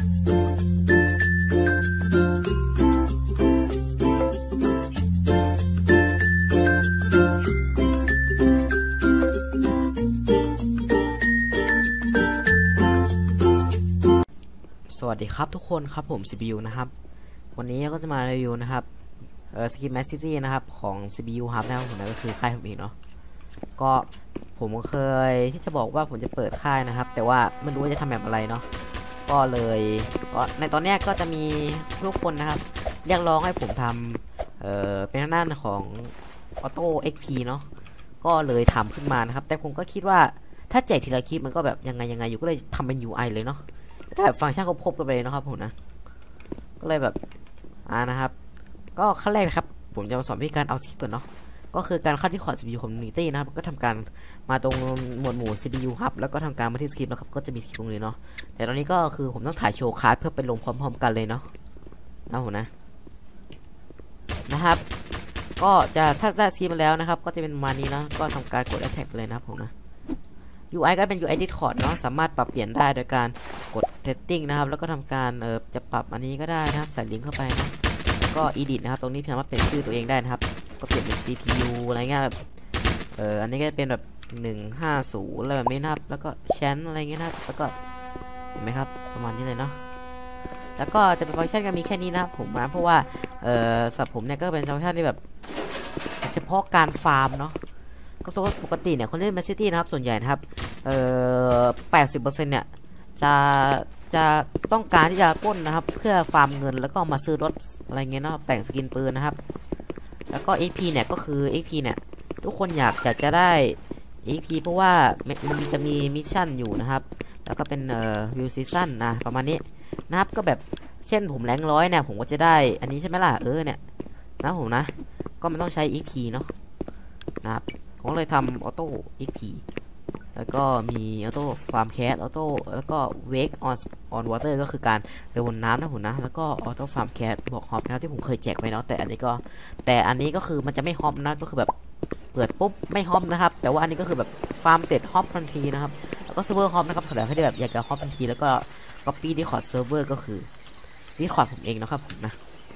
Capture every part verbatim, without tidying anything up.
สวัสดีครับทุกคนครับผม ซี พี ยู นะครับวันนี้ก็จะมารีวิวนะครับเอ่อ Skin Max City นะครับของ ซี พี ยู ครับนะครับผมนั่นก็คือค่ายผมเองเนาะก็ผมเคยที่จะบอกว่าผมจะเปิดค่ายนะครับแต่ว่าไม่รู้ว่าจะทำแบบอะไรเนาะก็เลยก็ในตอนนี้ก็จะมีทุกคนนะครับเรียกร้องให้ผมทำเอ่อเป็นหน้าของ Auto เอ็กซ์ พี เนาะก็เลยทำขึ้นมานะครับแต่ผมก็คิดว่าถ้าแจกทีละคลิปมันก็แบบยังไงยังไงอยู่ก็เลยทำเป็น ยู ไอ เลยเนาะแบบฟังก์ชันครบๆกันไปเลยนะครับผมนะก็เลยแบบอ่านะครับก็ขั้นแรกนะครับผมจะมาสอนวิธีการเอาสคริปต์ก่อนเนาะก็คือการเข้าที่คอร์ด ซี พี ยู Community นะครับก็ทำการมาตรงหมวดหมู่ ซี พี ยู Hub แล้วก็ทำการมาที่สคริปต์นะครับก็จะมีสคริปต์ตรงนี้เนาะแต่ตอนนี้ก็คือผมต้องถ่ายโชว์คาร์ดเพื่อไปลงพร้อมๆกันเลยเนาะนะผมนะนะครับก็จะถ้าได้สคริปต์มาแล้วนะครับก็จะเป็นประมาณนี้นะก็ทำการกด Attack เลยนะครับผมนะยู ไอ ก็เป็น ยู ไอ Discord เนาะสามารถปรับเปลี่ยนได้โดยการกด Setting นะครับแล้วก็ทำการเออจะปรับอันนี้ก็ได้นะครับใส่ลิงก์เข้าไปนะแล้วก็ Edit นะครับตรงนี้สามารถเปลี่ยนชื่อตัวเองได้นะครับก็เปลี่ยนเป็น ซี พี ยู อะไรเงี้ยแบบเอออันนี้ก็เป็นแบบหนึ่งห้าศูนย์อะไรแบบนี้นะครับแล้วก็ Chant อะไรเงี้ยนะครับแล้วก็เห็นไหมครับประมาณนี้เลยเนาะแล้วก็จะเป็นฟังก์ชันก็มีแค่นี้นะครับผมนะเพราะว่าเออสำหรับผมเนี่ยก็เป็นฟังก์ชันที่แบบเฉพาะการฟาร์มเนาะก็ปกติเนี่ยคนเล่นแมนซิตี้นะครับส่วนใหญ่นะครับเอ่อ แปดสิบเปอร์เซ็นต์ เนี่ยจะจะต้องการที่จะปล้นนะครับเพื่อฟาร์มเงินแล้วก็มาซื้อรถอะไรเงี้ยเนาะแต่งสกินปืนนะครับแล้วก็ เอ็กซ์ พี เนี่ยก็คือ เอ็กซ์ พี เนี่ยทุกคนอยากจะจะได้ เอ็กซ์ พี เพราะว่ามันจะมีมิชชั่นอยู่นะครับแล้วก็เป็นเอ่อวิวซีซั่นนะประมาณนี้นะครับก็แบบเช่นผมแรงร้อยเนี่ยผมก็จะได้อันนี้ใช่ไหมล่ะเออเนี่ยนะผมนะก็มันต้องใช้ เอ็กซ์ พี เนาะนะครับผมเลยทำออโต้ เอ็กซ์ พี แล้วก็มีออโต้ฟาร์มแคสออโต้แล้วก็เวกออนออนวอเตอร์ก็คือการไปบนน้ำนะผมนะแล้วก็ออโต้ฟาร์มแคสบอกฮอปนะครับที่ผมเคยแจกไปเนาะแต่อันนี้ก็แต่อันนี้ก็คือมันจะไม่ฮอปนะก็คือแบบเปิดปุ๊บไม่ฮอปนะครับแต่ว่าอันนี้ก็คือแบบฟาร์มเสร็จฮอปทันทีนะครับแล้วก็เซิร์ฟเวอร์ฮอปนะครับสำหรับให้แบบอยากจะฮอปทันทีแล้วก็ก๊อปปี้ดีคอร์ดเซิร์ฟเวอร์ก็คือดีคอร์ดผมเองนะครับผมนะ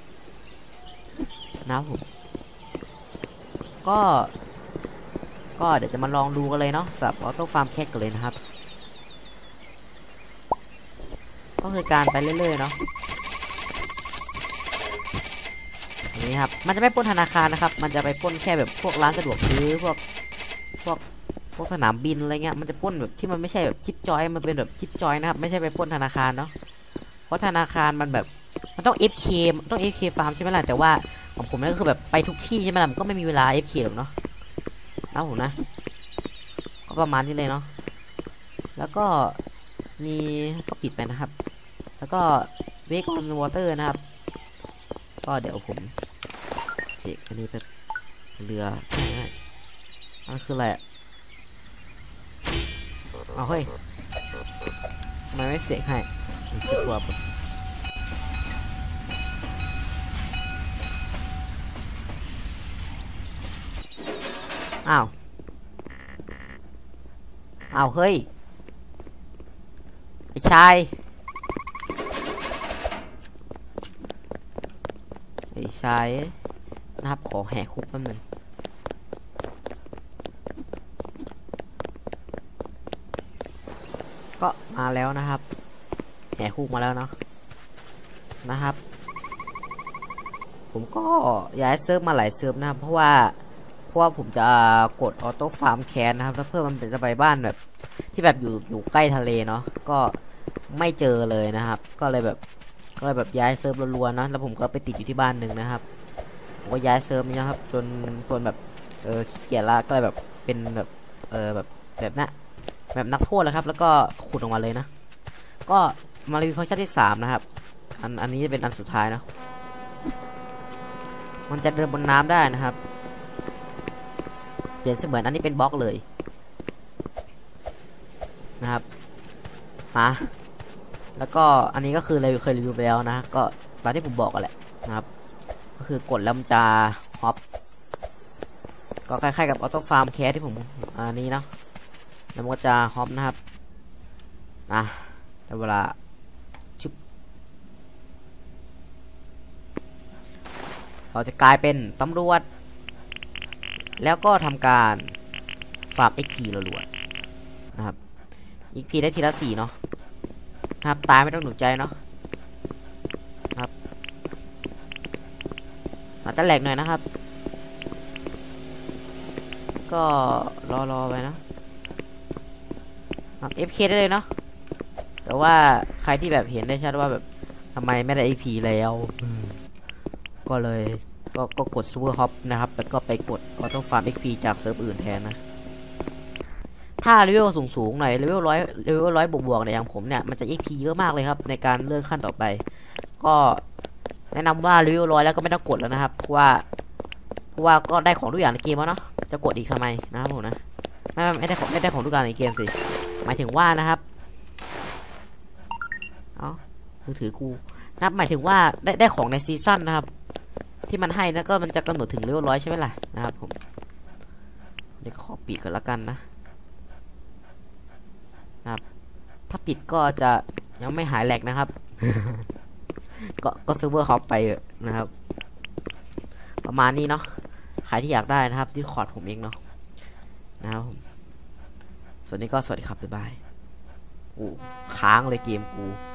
นะผมก็ก็เดี๋ยวจะมาลองดูกันเลยเนาะสำหรับออโต้ฟาร์มแคทกันเลยนะครับก็คือการไปเรื่อยๆเนาะนี่ครับมันจะไม่ปล้นธนาคารนะครับมันจะไปปล้นแค่แบบพวกร้านสะดวกซื้อพวกพวกพวกสนามบินอะไรเงี้ยมันจะปล้นแบบที่มันไม่ใช่แบบชิปจอยมันเป็นแบบชิปจอยนะครับไม่ใช่ไปปล้นธนาคารเนาะเพราะธนาคารมันแบบมันต้อง เอฟ เค ต้อง เอฟ เค ฟาร์มใช่ไหมล่ะแต่ว่าของผมนั่นก็คือแบบไปทุกที่ใช่ไหมล่ะมันก็ไม่มีเวลา เอฟ เค หรอกเนาะเอาผมนะก็ประมาณนี้เลยเนาะแล้วก็มีก็ปิดไปนะครับแล้วก็เวกออนวอเตอร์นะครับก็เดี๋ยวผมเสกอันนี้เป็นเรือง่ายๆอันคืออะไรอ่ะเอาเฮ้ยทำไมไม่เสกให้ผมเสกตัวปุ๊บอ้าวอ้าวเฮ้ยไอ้ชายไอ้ชายนะครับขอแหกคุกแป๊บนึงก็มาแล้วนะครับแหกคุกมาแล้วเนาะนะครับผมก็ย้ายเซิร์ฟมาหลายเซิร์ฟนะครับเพราะว่าเพราะว่าผมจะกดออโต้ฟาร์มแคนนะครับแล้วเพื่อมันเป็นจะไปบ้านแบบที่แบบอยู่อยู่ใกล้ทะเลเนาะก็ไม่เจอเลยนะครับก็เลยแบบก็เลยแบบย้ายเซิร์ฟรัวๆนะแล้วผมก็ไปติดอยู่ที่บ้านหนึ่งนะครับผมก็ย้ายเซิร์ฟนี้นะครับจนจนแบบเออขี้เกียจละก็เลยแบบเป็นแบบเออแบบแบบนั้นแบบนักโทษแล้วครับแล้วก็ขุดออกมาเลยนะก็มารีวิวฟังก์ชันที่สามนะครับอันอันนี้จะเป็นอันสุดท้ายนะมันจะเดินบนน้ำได้นะครับเปลี่ยนเสมือนอันนี้เป็นบล็อกเลยนะครับมาแล้วก็อันนี้ก็คือเราเคยรีวิวไปแล้วนะก็ตามที่ผมบอกกันแหละนะครับก็คือกดแล้วมันจะฮอปก็คล้ายๆกับออโต้ฟาร์มแคสที่ผมอันนี้เนาะแล้วมันก็จะฮอปนะครับอ่ะแต่เวลาชุบเราจะกลายเป็นตำรวจแล้วก็ทำการฟาร์ม เอ็ก พี รัวๆนะครับ เอ็ก พี ได้ทีละสี่เนาะนะครับตายไม่ต้องหนุนใจเนาะครับอาจจะแหลกหน่อยนะครับก็รอรอไปนะครับ เอฟ เค ได้เลยเนาะแต่ว่าใครที่แบบเห็นได้ชัดว่าแบบทำไมไม่ได้ เอ็ก พี แล้วก็เลยก็ก็กดซูเปอร์ฮอปนะครับแล้วก็ไปกดก็ต้องฟาร์ม เอ็ก พี จากเซิร์ฟอื่นแทนนะถ้าเลเวลสูงสูงหน่อยเลเวลร้อยเลเวลร้อยบวกบวกเนี่ยอย่างผมเนี่ยมันจะ เอ็ก พี เยอะมากเลยครับในการเลื่อนขั้นต่อไปก็แนะนำว่าเลเวลร้อยแล้วก็ไม่ต้องกดแล้วนะครับเพราะว่าเพราะว่าก็ได้ของทุกอย่างในเกมแล้วเนาะจะกดอีกทำไมนะครับผมนะไม่ไม่ได้ของไม่ได้ของทุกอย่างในเกมสิหมายถึงว่านะครับเอ้ามือถือกูนับหมายถึงว่าได้ได้ของในซีซั่นนะครับที่มันให้นะก็มันจะกำหนดถึงเลเวลร้อยใช่ไหมล่ะนะครับผมเดี๋ยวขอปิดก่อนละกันนะนะครับถ้าปิดก็จะยังไม่หายแหลกนะครับ ก็ก็เซิร์ฟเวอร์เขาไปนะครับประมาณนี้เนาะใครที่อยากได้นะครับที่คอร์ดผมเองเนาะนะครับส่วนนี้ก็สวัสดีครับบ๊ายบายโอ้ค้างเลยเกมกู